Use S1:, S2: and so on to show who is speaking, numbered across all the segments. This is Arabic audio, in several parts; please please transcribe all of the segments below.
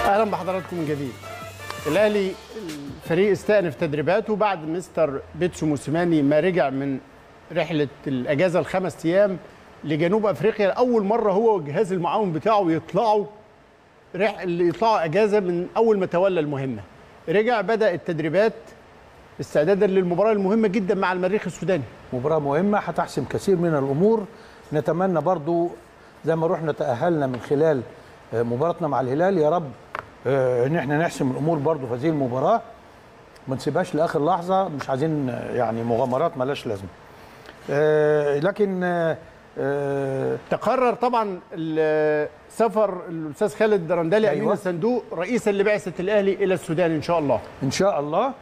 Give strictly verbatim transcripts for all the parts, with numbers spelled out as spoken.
S1: اهلا بحضراتكم من جديد. الاهلي الفريق استأنف تدريباته بعد مستر بيتسو موسيماني ما رجع من رحله الاجازه الخمس ايام لجنوب افريقيا. اول مره هو والجهاز المعاون بتاعه يطلعوا رح... يطلعوا اجازه من اول ما تولى المهمه. رجع بدا التدريبات استعدادا للمباراه المهمه جدا مع المريخ السوداني.
S2: مباراه مهمه هتحسم كثير من الامور. نتمنى برضو زي ما رحنا تاهلنا من خلال مباراتنا مع الهلال، يا رب ان احنا نحسم الامور برضو في هذه المباراه، ما نسيبهاش لاخر لحظه. مش عايزين يعني مغامرات مالهاش لازمه. لكن
S1: تقرر طبعا سفر الاستاذ خالد درندلي أيوة. امين الصندوق رئيسا لبعثه الاهلي الى السودان ان شاء الله. ان
S2: شاء الله.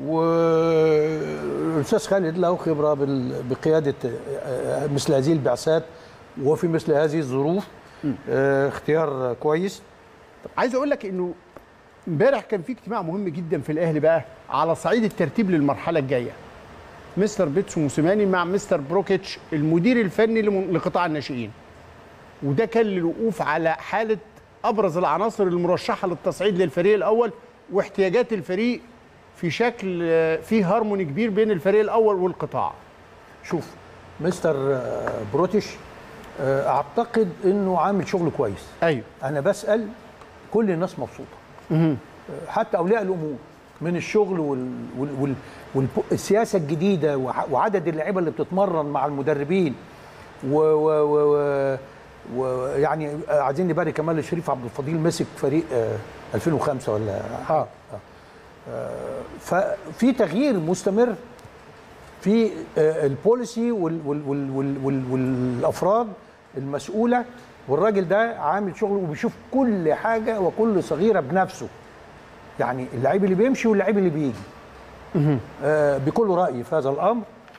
S2: والاستاذ خالد له خبره بقياده مثل هذه البعثات وفي مثل هذه الظروف. اه اختيار كويس.
S1: عايز اقول لك انه امبارح كان في اجتماع مهم جدا في الاهلي بقى على صعيد الترتيب للمرحله الجايه. مستر بيتسو موسيماني مع مستر بروكيتش المدير الفني لقطاع الناشئين، وده كان للوقوف على حاله ابرز العناصر المرشحه للتصعيد للفريق الاول واحتياجات الفريق في شكل فيه هارموني كبير بين الفريق الاول والقطاع.
S2: شوف مستر بروتيش اعتقد انه عامل شغل كويس.
S1: ايوه
S2: انا بسال كل الناس مبسوطه، حتى اولياء الامور من الشغل وال... وال... وال... والسياسه الجديده وعدد اللعيبه اللي بتتمرن مع المدربين و... و... و... ويعني عايزين نبارك كمال الشريف عبد الفضيل مسك فريق ألفين وخمسة ولا اه, آه. ففي تغيير مستمر في البوليسي وال... وال... وال... وال... والافراد المسؤوله، والراجل ده عامل شغل وبيشوف كل حاجه وكل صغيره بنفسه. يعني اللعيب اللي بيمشي واللعيب اللي بيجي آه بكل رأي في هذا الأمر.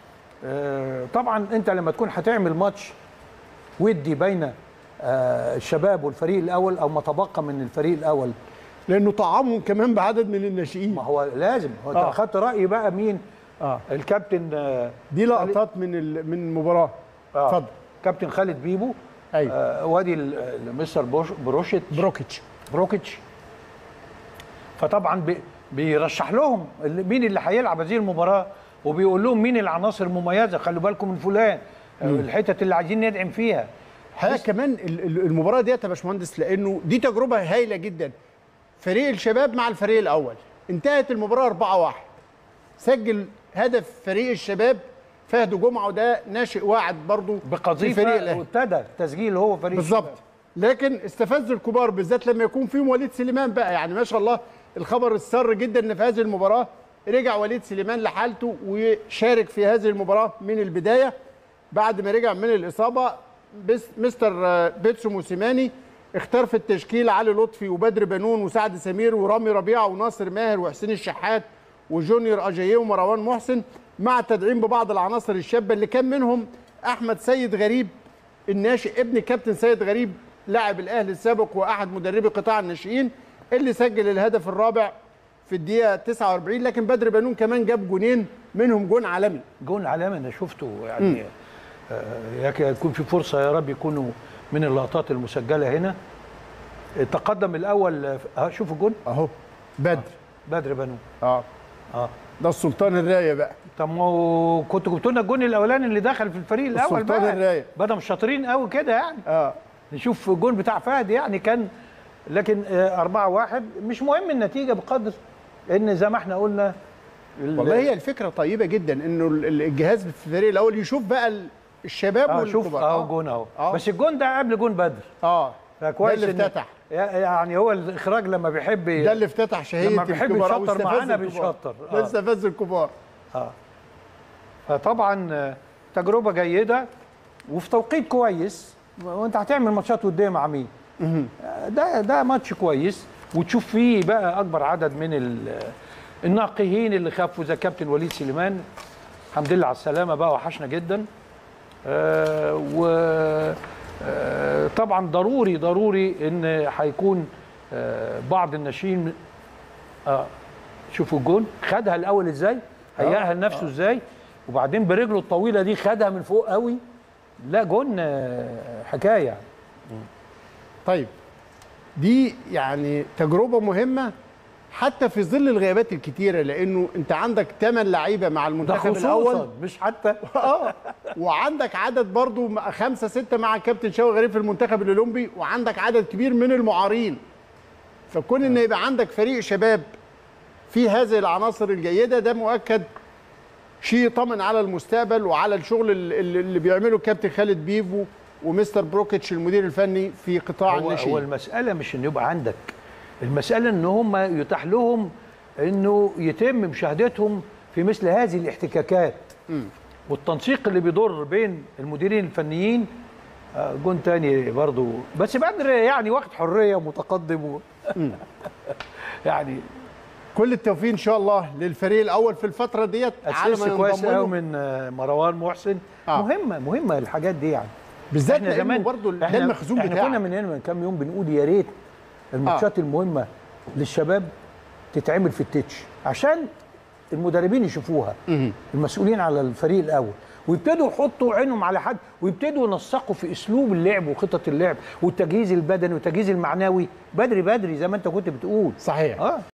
S2: آه طبعا أنت لما تكون هتعمل ماتش ودي بين آه الشباب والفريق الأول أو ما تبقى من الفريق الأول،
S1: لأنه طعمهم كمان بعدد من الناشئين.
S2: ما هو لازم هو أنت أخدت رأي بقى مين؟
S1: آه.
S2: الكابتن آه
S1: دي لقطات من من المباراة. اتفضل.
S2: آه. كابتن خالد بيبو.
S1: أيوه.
S2: آه وادي مستر بروشيت
S1: بروكيتش
S2: بروكيتش فطبعا بي بيرشح لهم مين اللي هيلعب هذه المباراه، وبيقول لهم مين العناصر المميزه، خلوا بالكم من فلان، الحتت اللي عايزين ندعم فيها.
S1: حقيقه كمان المباراه ديت يا باشمهندس لانه دي تجربه هايله جدا. فريق الشباب مع الفريق الاول، انتهت المباراه أربعة واحد. سجل هدف فريق الشباب فهد جمعه، وده ناشئ واعد برضه
S2: بقذيفه وابتدى تسجيل هو فريق
S1: بالظبط. لكن استفز الكبار بالذات لما يكون فيهم وليد سليمان بقى. يعني ما شاء الله الخبر السر جدا ان في هذه المباراه رجع وليد سليمان لحالته وشارك في هذه المباراه من البدايه بعد ما رجع من الاصابه. مستر بيتسو موسيماني اختار في التشكيل علي لطفي وبدر بنون وسعد سمير ورامي ربيعه وناصر ماهر وحسين الشحات وجونيور اجاييه ومروان محسن، مع تدعيم ببعض العناصر الشابه اللي كان منهم احمد سيد غريب الناشئ ابن كابتن سيد غريب لاعب الاهلي السابق واحد مدربي قطاع الناشئين اللي سجل الهدف الرابع في الدقيقه تسعة وأربعين. لكن بدر بنون كمان جاب جونين منهم جون عالمي.
S2: جون عالمي انا شفته يعني. آه يكون في فرصه يا رب يكونوا من اللقطات المسجله هنا. تقدم الاول. شوفوا الجون
S1: اهو بدر
S2: آه. بدر بنون
S1: اه اه ده السلطان الرايه بقى.
S2: طب ما هو كنتوا جبتوا لنا الجون الاولاني اللي دخل في الفريق الاول
S1: السلطان
S2: بقى
S1: الرايه
S2: بدأوا مش شاطرين قوي كده يعني.
S1: اه
S2: نشوف الجون بتاع فهد يعني كان. لكن أربعة واحد مش مهم النتيجه بقدر ان زي ما احنا قلنا.
S1: والله هي الفكره طيبه جدا انه الجهاز في الفريق الاول يشوف بقى الشباب
S2: آه والكبار. اه اهو جون اهو آه. بس الجون ده قبل جون بدر.
S1: اه
S2: فكويس
S1: ده اللي افتتح.
S2: يعني هو الاخراج لما بيحب
S1: ده اللي افتتح شهيه
S2: لما بيحب يشطر معانا بيشطر.
S1: ده استفز الكبار.
S2: اه فطبعا تجربه جيده وفي توقيت كويس. وانت هتعمل ماتشات وديه مع مين؟ ده ده ماتش كويس وتشوف فيه بقى اكبر عدد من الناقهين اللي خافوا زي كابتن وليد سليمان. الحمد لله على السلامه بقى، وحشنا جدا. آه و آه طبعا ضروري ضروري ان هيكون آه بعض الناشئين. آه شوفوا الجون خدها الاول ازاي، هيأها لنفسه آه. ازاي، وبعدين برجله الطويله دي خدها من فوق قوي. لا جون آه حكايه.
S1: طيب دي يعني تجربه مهمه حتى في ظل الغيابات الكتيره، لانه انت عندك ثمان لعيبه مع المنتخب الاول
S2: مش حتى
S1: اه وعندك عدد برضو خمسه سته مع كابتن شوقي غريب في المنتخب الاولمبي، وعندك عدد كبير من المعارين. فكون ان يبقى عندك فريق شباب في هذه العناصر الجيده ده مؤكد شيء يطمن على المستقبل وعلى الشغل اللي اللي بيعمله الكابتن خالد بيفو ومستر بروكيتش المدير الفني في قطاع
S2: هو,
S1: الناشئين.
S2: هو المساله مش ان يبقى عندك، المساله ان هم يتاح لهم انه يتم مشاهدتهم في مثل هذه الاحتكاكات م. والتنسيق اللي بيدور بين المديرين الفنيين. جون تاني برضو بس بدر يعني واخد حريه ومتقدم و... يعني
S1: كل التوفيق ان شاء الله للفريق الاول في الفتره ديت.
S2: على ما كويس قوي من مروان محسن. آه. مهمه مهمه الحاجات دي يعني
S1: بالذات زمان برضو ده المخزون
S2: بتاعنا. احنا كنا من هنا من كام يوم بنقول يا ريت الماتشات آه. المهمه للشباب تتعمل في التتش عشان المدربين يشوفوها م- المسؤولين على الفريق الاول، ويبتدوا يحطوا عينهم على حد ويبتدوا ينسقوا في اسلوب اللعب وخطط اللعب والتجهيز البدني والتجهيز المعنوي بدري بدري زي ما انت كنت بتقول.
S1: صحيح. اه